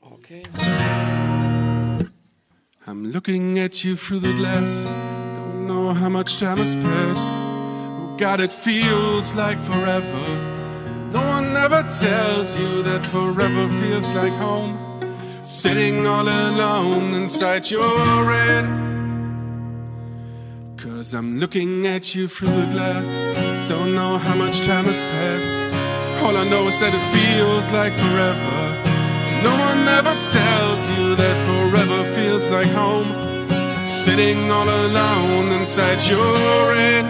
Okay. I'm looking at you through the glass. Don't know how much time has passed. Oh God, it feels like forever. No one ever tells you that forever feels like home. Sitting all alone inside your head. 'Cause I'm looking at you through the glass. Don't know how much time has passed. All I know is that it feels like forever. No one ever tells you that forever feels like home. Sitting all alone inside your head.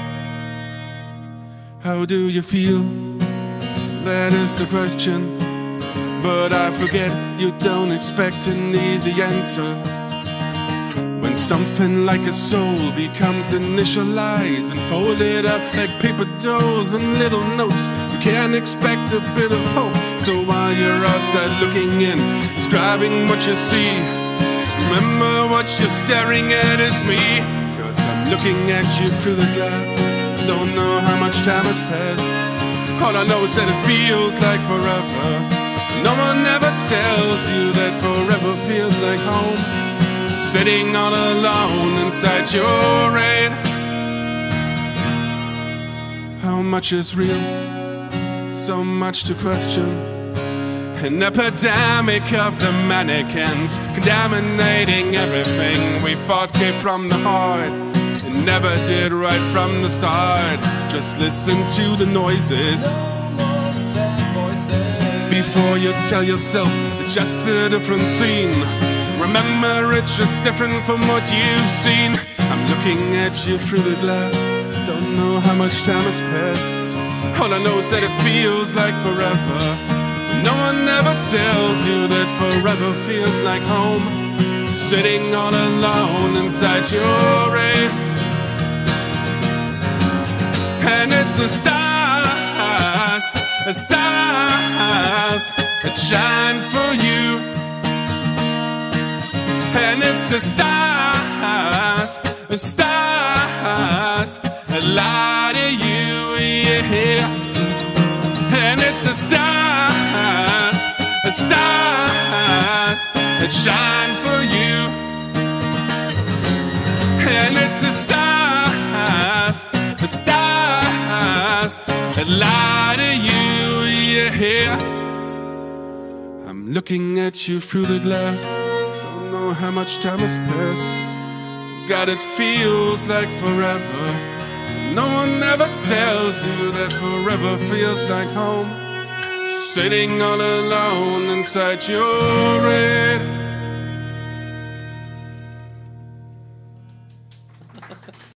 How do you feel? That is the question. But I forget you don't expect an easy answer. When something like a soul becomes initialized and folded up like paper dolls and little notes, you can't expect a bit of hope. So while you're outside looking in, describing what you see, remember what you're staring at is me. 'Cause I'm looking at you through the glass. Don't know how much time has passed. All I know is that it feels like forever. No one ever tells you that forever feels like home. Sitting all alone inside your head. How much is real? So much to question. An epidemic of the mannequins, contaminating everything we thought came from the heart. It never did right from the start. Just listen to the noises before you tell yourself it's just a different scene. Remember, it's just different from what you've seen. I'm looking at you through the glass. Don't know how much time has passed. All I know is that it feels like forever. No one ever tells you that forever feels like home. Sitting all alone inside your head. And it's the stars that shine for you. And it's the stars that lie to you, yeah. And it's the stars that shine for you. And it's the stars that lie to you, yeah. I'm looking at you through the glass. How much time has passed. God, it feels like forever. No one ever tells you that forever feels like home. Sitting all alone inside your head.